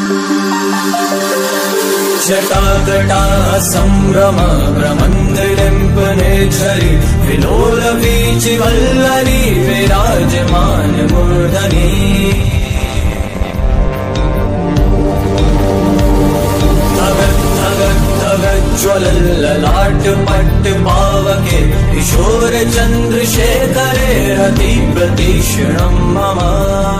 जटाकटाः सम्भ्रम प्रमन्दलिम्पनेच्छरि विलोलवीचिवल्लरी विराजमानमूर्धनि ज्वलल्ललाटपट्ट पावके किशोर चन्द्रशेखरे रतिप्रतीक्षणं मम।